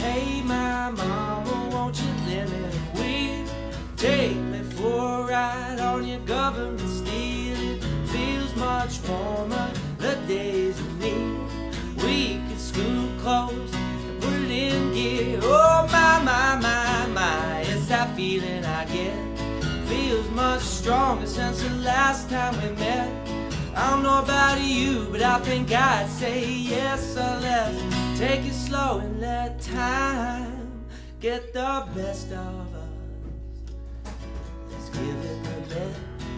Hey, my mama, won't you lend me a wheel? Take me for a ride on your government steel. It feels much warmer the days are near. We could school clothes and put it in gear. Oh, my, it's that feeling I get. Feels much stronger since the last time we met. I don't know about you, but I think I'd say yes. So let's take it slow and let time get the best of us. Let's give it the best.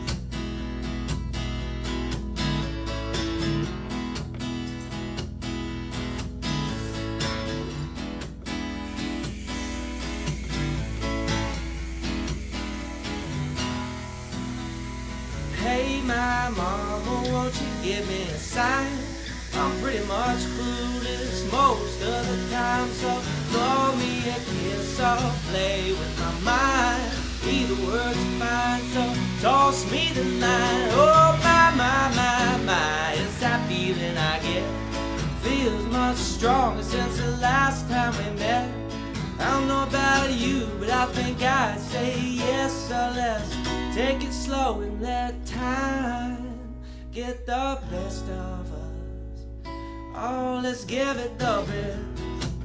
Hey, my mama, won't you give me a sign? I'm pretty much clueless most of the time, so blow me a kiss or play with my mind. Either word's fine, so toss me the line. Oh, my, it's that feeling I get. Feels much stronger since the last time we met. I don't know about you, but I think I'd say yes. So let's take it slow and let time get the best of us. Oh, let's give it the best.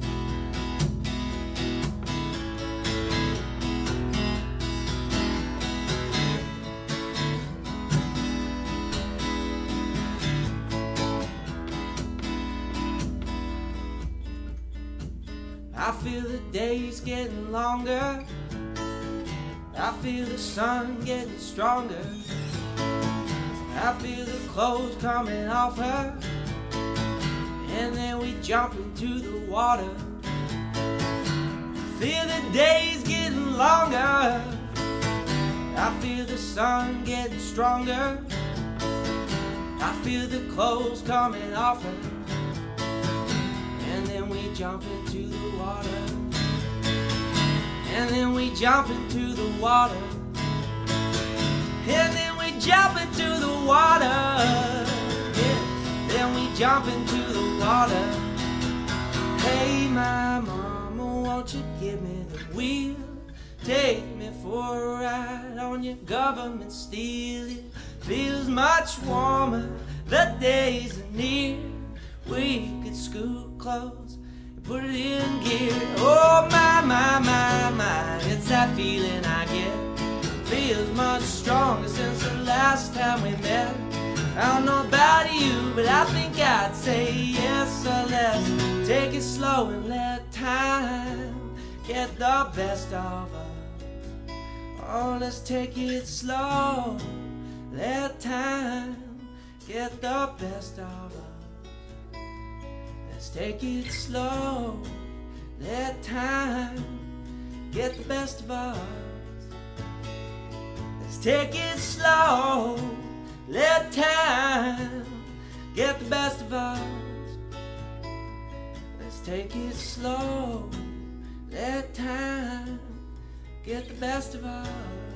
I feel the days getting longer. I feel the sun getting stronger. I feel the clothes coming off her, and then we jump into the water. I feel the days getting longer. I feel the sun getting stronger. I feel the clothes coming off her, and then we jump into the water. And then we jump into the water. And then we jump into the water. Yeah. Then we jump into the water. Hey, my mama, won't you give me the wheel? Take me for a ride on your government steel. It feels much warmer, the days are near. We could school clothes, put it in gear. Oh, my, it's that feeling I get. Feels much stronger since the last time we met. I don't know about you, but I think I'd say yes. So let's take it slow and let time get the best of us. Oh, let's take it slow, let time get the best of us. Let's take it slow, let time get the best of us. Let's take it slow, let time get the best of us. Let's take it slow, let time get the best of us.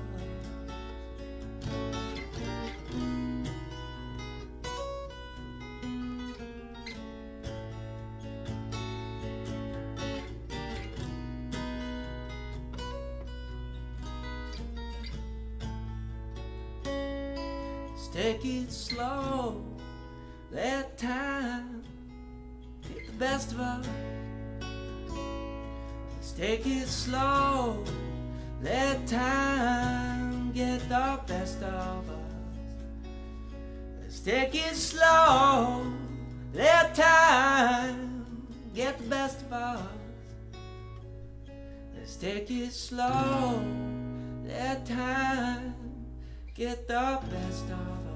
Take it slow, let time get the best of us. Let's take it slow, let time get the best of us. Let's take it slow, let time get the best of us. Let's take it slow, let time get the best of us.